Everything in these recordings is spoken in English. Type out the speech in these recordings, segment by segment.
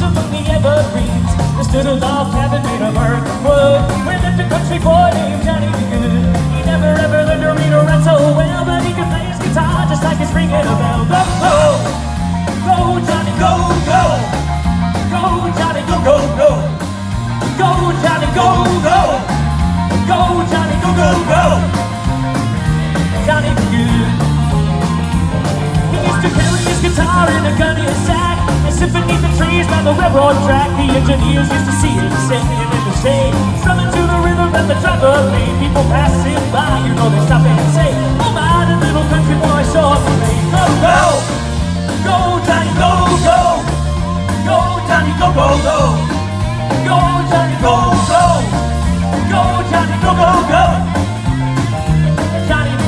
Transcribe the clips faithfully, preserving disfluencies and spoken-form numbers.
house among the evergreens. There stood a log cabin made of earth and wood, where lived a country boy named Johnny B. Good. He never ever learned to read or write so well, but he could play his guitar just like it's ringing a bell. Go, go, go, Johnny, go, go, go, Johnny, go, go, go, go, Johnny, go, go, go, Johnny, go, go, go, Johnny B. Good. He used to carry his guitar in a gun in his sack and sit beneath the trees by the railroad track. The engineers used to see him singing in the shade, strumming to the rhythm and the drum beat. People passing by, you know, they stop and say, "Oh my, the little country boy sure for me." Go, go, go, Johnny, go, go, go, Johnny, go, go, go, go, Johnny, go, go, go, Johnny, go, go, go, Johnny.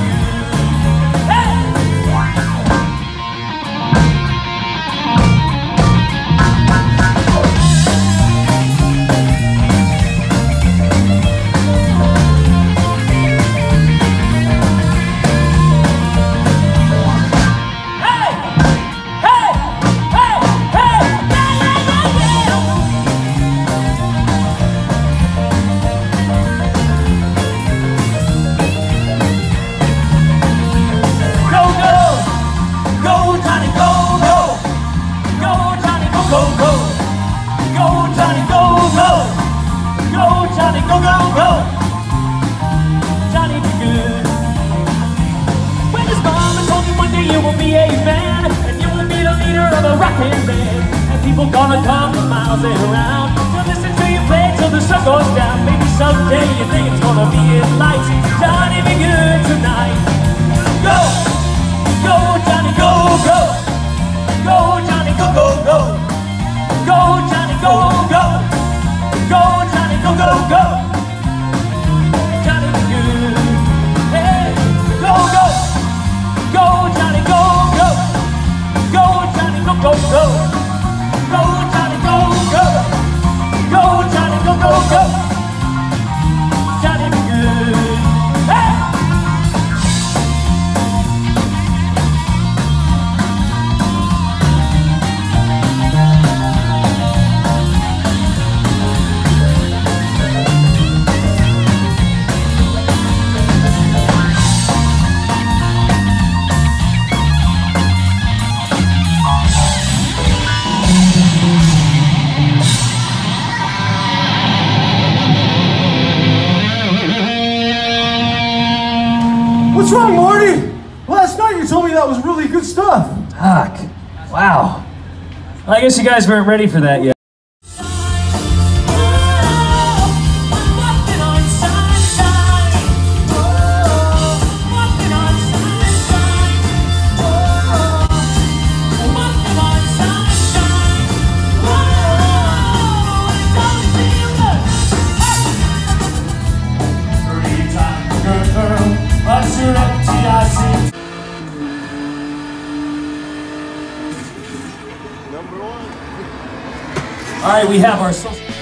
Go, go, go, Johnny B. Good. When his mama told him one day you will be a man and you will be the leader of a rockin' band, and people gonna come from miles around to listen to you play till the sun goes down. Maybe someday you think it's gonna be in lights. Johnny B. Good tonight. Go, go, Johnny, go, go, go, Johnny, go, go, go, go, Johnny, go, go, go, Johnny, go, go, go. Go, go, go, Johnny, go, go, go, Johnny, go, go, go, Johnny B. Good. Hey! What's wrong, Marty? Last night you told me that was really good stuff. Fuck. Wow. Well, I guess you guys weren't ready for that yet. All right, we have our social